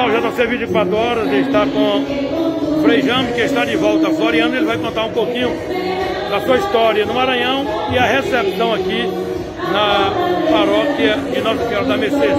pessoal, JC 24 horas, ele está com o Frei James, que está de volta a Floriano. Ele vai contar um pouquinho da sua história no Maranhão e a recepção aqui na paróquia de Nossa Senhora da Mercê.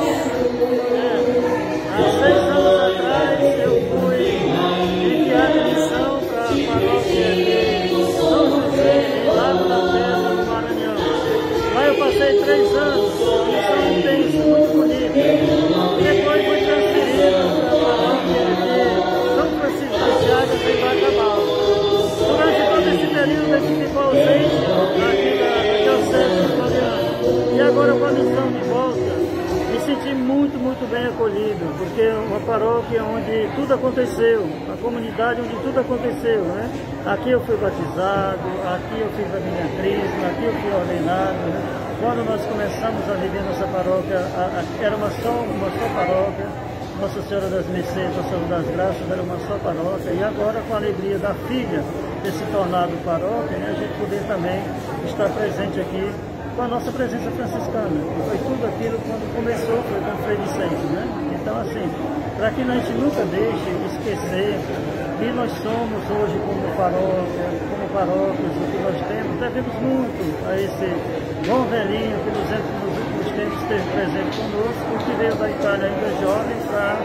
Há 6 anos atrás eu fui enviado em missão para a paróquia de São José, em Lago da Pedra, no Maranhão. Lá eu passei 3 anos, missão intensa, muito bonita. Depois fui transferido para a paróquia de São Francisco de Chagas, em Bacabal. Durante todo esse período a gente ficou ausente aqui da Diocese de Floriano. E agora com a missão de volta, me senti muito bem acolhido, porque é uma paróquia onde tudo aconteceu, a comunidade onde tudo aconteceu, né? Aqui eu fui batizado, aqui eu fiz a minha crisma, aqui eu fui ordenado, né? Quando nós começamos a viver nossa paróquia, era uma só paróquia, Nossa Senhora das Mercês, Nossa Senhora das Graças, era uma só paróquia, e agora com a alegria da filha ter se tornado paróquia, né, a gente poder também estar presente aqui com a nossa presença franciscana. Foi tudo aquilo quando começou, foi com o Frei Vicente, né? Então, assim, para que a gente nunca deixe esquecer que nós somos hoje como paróquias, o que nós temos, devemos muito a esse bom velhinho que nos últimos tempos esteve presente conosco, que veio da Itália ainda jovem para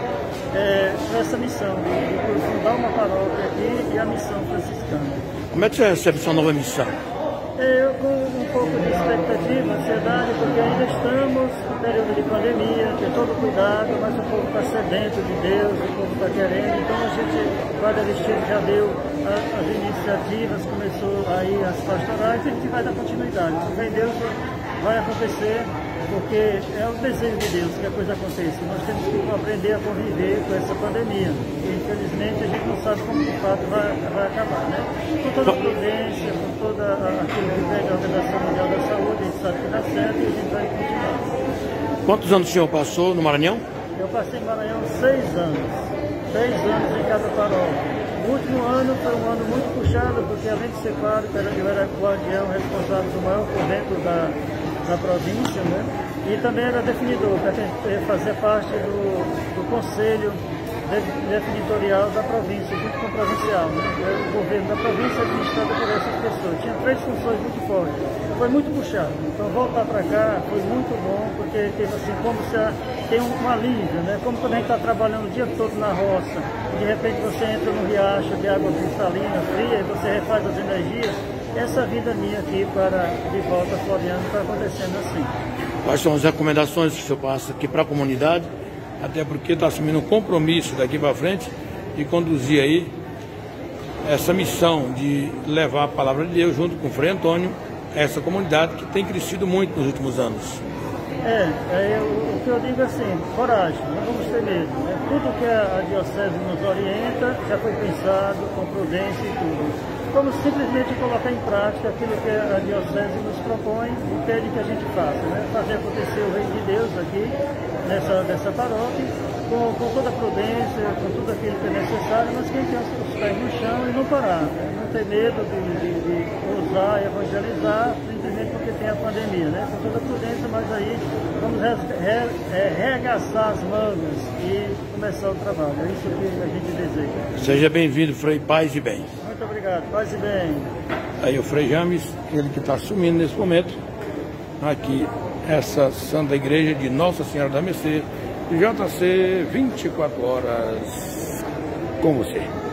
essa missão de fundar uma paróquia aqui e a missão franciscana. Como é que você recebe sua nova missão? Eu com um pouco de expectativa, ansiedade, porque ainda estamos no período de pandemia, tem todo cuidado, mas o povo está sedento de Deus, o povo está querendo, então a gente, Guarda Vestido já deu as iniciativas, começou aí as pastorais, e a gente vai dar continuidade. Se vem Deus, vai acontecer, porque é o desejo de Deus que a coisa aconteça. Nós temos que aprender a conviver com essa pandemia. E, infelizmente, a gente não sabe como de fato vai acabar, né? Com toda a prudência, com toda aquilo que pede a Organização Mundial da Saúde, a gente sabe que dá certo e a gente vai continuar. Quantos anos o senhor passou no Maranhão? Eu passei no Maranhão 6 anos. 6 anos em cada paróquia. O último ano foi um ano muito puxado, porque além de ser claro que eu era guardião responsável do maior convento da província, né? E também era definidor, para fazer parte do conselho definitorial da província, junto com o provincial, né? O governo da província administrado por essas pessoas. Tinha 3 funções muito fortes. Foi muito puxado. Então voltar para cá foi muito bom, porque teve assim, como se tem um alívio, né? Como quando a gente está trabalhando o dia todo na roça, de repente você entra no riacho de água cristalina, fria, e você refaz as energias. Essa vida minha aqui de volta a Floriano está acontecendo assim. Quais são as recomendações que o senhor passa aqui para a comunidade? Até porque está assumindo um compromisso daqui para frente de conduzir aí essa missão de levar a palavra de Deus junto com o Frei Antônio a essa comunidade que tem crescido muito nos últimos anos. O que eu digo assim, coragem, não vamos ter medo. Né? Tudo que a Diocese nos orienta já foi pensado com prudência e tudo. Vamos simplesmente colocar em prática aquilo que a Diocese nos propõe e pede que a gente faça, né? Fazer acontecer o Reino de Deus aqui, nessa paróquia, com toda a prudência, com tudo aquilo que é necessário, mas quem tem os pés no chão e não parar, né? Não ter medo de ousar e evangelizar, simplesmente porque tem a pandemia, né? Com toda a prudência, mas aí vamos regaçar as mangas e começar o trabalho. É isso que a gente deseja. Seja bem-vindo, Frei Paz e Bem. Muito obrigado, paz e bem. Aí o Frei James, ele que está assumindo nesse momento aqui essa Santa Igreja de Nossa Senhora da Mercê, JC 24 horas com você.